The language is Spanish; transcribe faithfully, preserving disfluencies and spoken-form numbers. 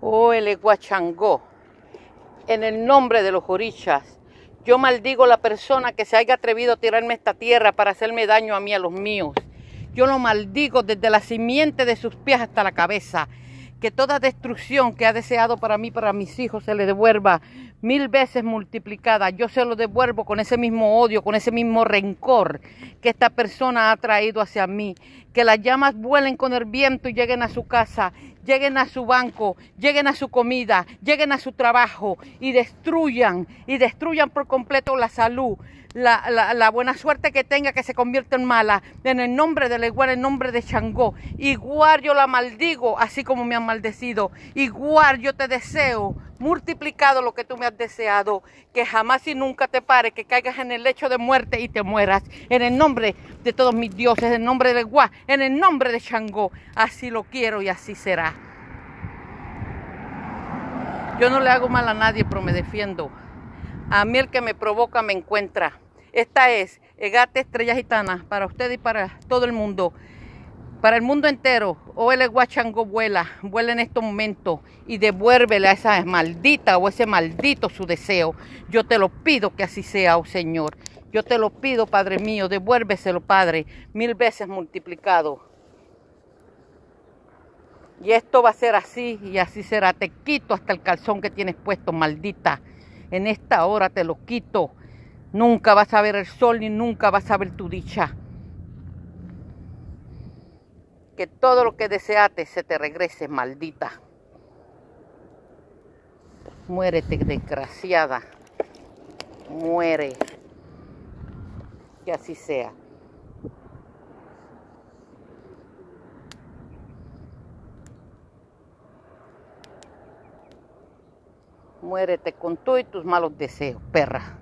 Oh, el Eguachangó, en el nombre de los orichas, yo maldigo a la persona que se haya atrevido a tirarme esta tierra para hacerme daño a mí, a los míos. Yo lo maldigo desde la simiente de sus pies hasta la cabeza. Que toda destrucción que ha deseado para mí, para mis hijos, se le devuelva mil veces multiplicada. Yo se lo devuelvo con ese mismo odio, con ese mismo rencor que esta persona ha traído hacia mí. Que las llamas vuelen con el viento y lleguen a su casa, lleguen a su banco, lleguen a su comida, lleguen a su trabajo y destruyan, y destruyan por completo la salud, la, la, la buena suerte que tenga, que se convierta en mala. En el nombre del Igual, en el nombre de Changó. Igual yo la maldigo, así como me han maldecido. Igual yo te deseo multiplicado lo que tú me has deseado, que jamás y nunca te pares, que caigas en el lecho de muerte y te mueras. En el nombre de todos mis dioses, en el nombre de Guá, en el nombre de Changó. Así lo quiero y así será. Yo no le hago mal a nadie, pero me defiendo. A mí el que me provoca me encuentra. Esta es Egate Estrella Gitana, para usted y para todo el mundo. Para el mundo entero. O el Eguachangó vuela, vuela en estos momentos y devuélvele a esa maldita o ese maldito su deseo. Yo te lo pido que así sea, oh Señor. Yo te lo pido, Padre mío, devuélveselo, Padre, mil veces multiplicado. Y esto va a ser así y así será. Te quito hasta el calzón que tienes puesto, maldita. En esta hora te lo quito. Nunca vas a ver el sol ni nunca vas a ver tu dicha. Que todo lo que deseaste se te regrese, maldita. Muérete, desgraciada. Muere. Que así sea. Muérete con tú y tus malos deseos, perra.